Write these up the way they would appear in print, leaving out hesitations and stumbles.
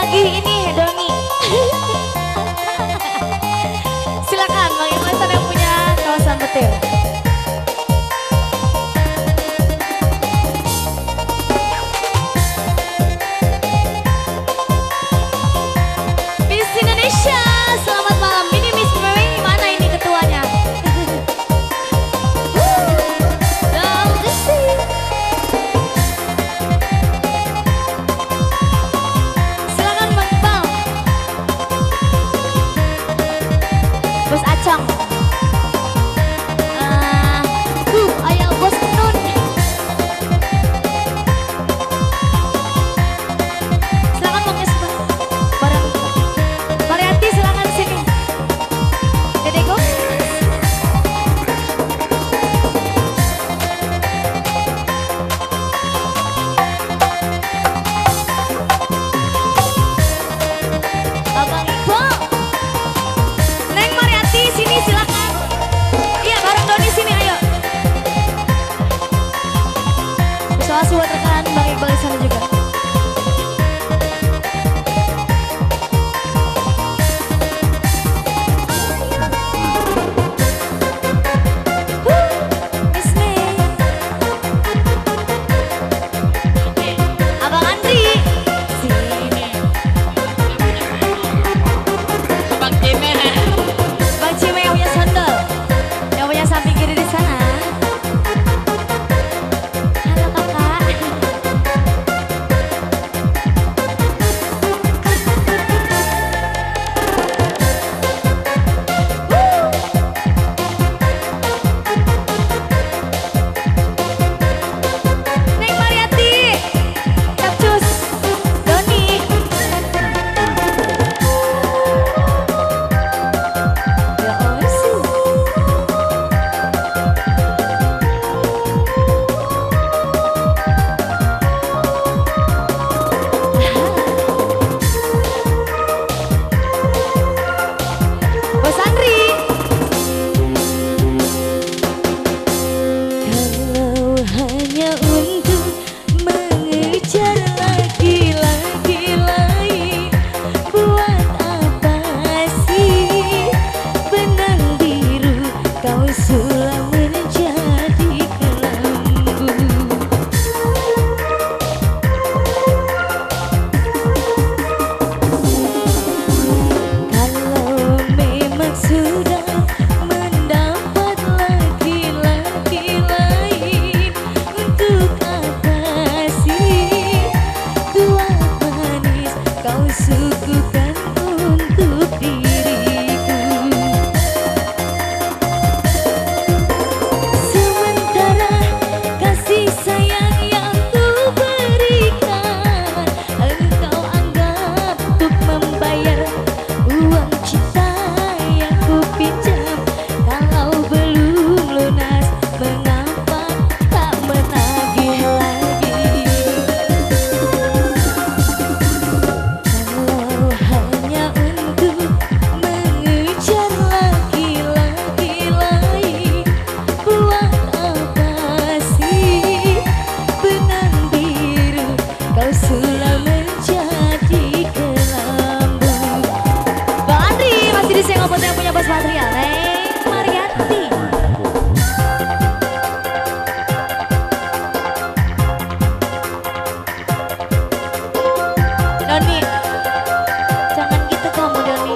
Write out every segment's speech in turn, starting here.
lagi ini Doni. Silakan Bang Ikhlasan yang punya kawasan petir. Miss Indonesia, selamat malam. Ini Miss Mary, mana ini ketuanya? Silakan Bang Iqbal. Bos Acong. Ayo Bos Nun. Silakan Bang Yusuf. Bareng. Mariati silakan sini. Dede Go. Abang Iqbal. Neng Mariati sini silakan. Iya bareng Doni sini ayo. Soal buat rekan Bang Iqbal di sana juga. Miss May. Abang Andri. Sini. Bang Cime. Bang Cime yang punya sandal. Yang punya samping kiri di sana. Halo kakak. Neng Mariati. Capcus. Doni. Ya Allah sih. Bos Andri. Kalau hanya untuk mengejar laki-laki lain, buat apa sih benang biru kau sulam menjadi kelambu. Kalau memang sudah mendapat laki-laki lain, untuk apa sih tua manis kau suguhkan untuk diriku? Sementara kasih sayang yang ku berikan, engkau anggap untuk membayar uang cinta yang ku pinjam. Kalau belum lunas, mengapa tak menagih lagi? Kalau hanya untuk mengejar laki-laki lain, buat apa sih benang biru kau sulam menjadi kelambu? Bang Andri masih di Singapura yang punya bos material. Neng Mariati. Doni, jangan gitu kamu Doni.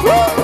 Woo.